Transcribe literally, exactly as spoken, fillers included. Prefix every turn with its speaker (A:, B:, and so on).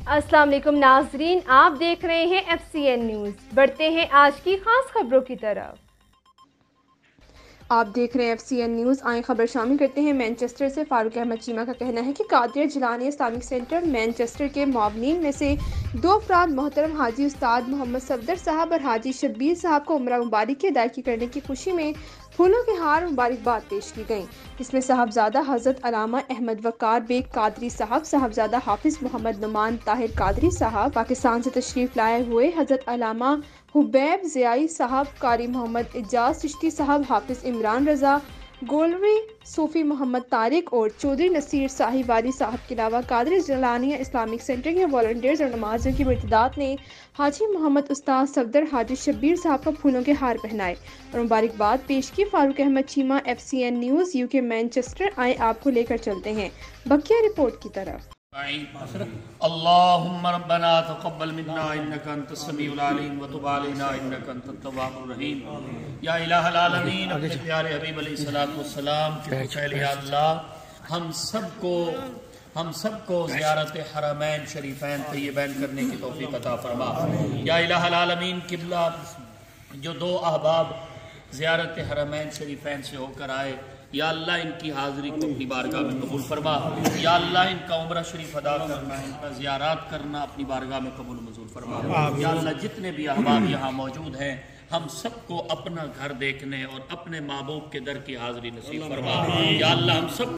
A: अस्सलाम वालेकुम नाजरीन, आप देख रहे हैं एफ सी एन न्यूज़। बढ़ते हैं आज की खास खबरों की तरफ।
B: आप देख रहे हैं एफ सी एन न्यूज़। आए खबर शामिल करते हैं मैनचेस्टर से। फारूक अहमद चीमा का कहना है कि Qadir Jilani Islamic centre Manchester के मुआवनीन में से दो अफराद मोहतरम हाजी उस्ताद मोहम्मद सफदर साहब और हाजी शब्बीर साहब को उम्रा मुबारक की अदायगी करने की खुशी में फूलों के हार मुबारकबाद पेश की गई। इसमें साहबजादा हज़रत अलामा अहमद वकार बेग कादरी साहब, साहबजादा हाफिज़ मोहम्मद नुमान ताहिर कादरी साहब, पाकिस्तान से तशरीफ़ लाए हुए हज़रत अलामा हुबैब ज़ियाई साहब, कारी मोहम्मद इजाज़ चिश्ती साहब, हाफिज़ इमरान रज़ा, गोलवी सूफ़ी मोहम्मद तारिक और चौधरी नसीर साहिवारी साहब के अलावा कादिर जिलानिया इस्लामिक सेंटर के वॉलंटियर्स और नमाज़ियों की बतदात ने हाजी मोहम्मद उस्ताद सफदर हाजी शब्बीर साहब को फूलों के हार पहनाए और मुबारकबाद पेश की। Farooq Ahmed Cheema, F C N news, UK Manchester. आए आपको लेकर चलते हैं बकिया रिपोर्ट की तरफ।
C: अल्लाहुम्मा रब्बना तक़ब्बल मिन्ना इन्नका अंतस समीउल अलीम व तुब अलैना इन्नका अंतत तव्वाबुर रहीम। या इलाहल आलमीन, अपने प्यारे हबीब अलैहिस्सलातु वस्सलाम के पहले या अल्लाह हम सबको हम सबको ज़ियारत हरमैन शरीफैन तय्यबैन करने की तौफीक अता फरमा। या इलाहल आलमीन, किबला जो दो अहबाब ज़ियारत हरमैन शरीफैन से होकर आए, या अल्लाह इनकी हाज़िरी को अपनी बारगाह में कबूल फरमा। या अल्लाह इनका उम्रा शरीफ अदा करना, इनका ज़ियारात करना अपनी बारगाह में कबूल मंजूर फरमा। या अल्लाह जितने भी अहबाब यहाँ मौजूद हैं, हम सबको अपना घर देखने और अपने महबूब के दर की हाज़िरी नसीब फरमा। या अल्लाह हम सब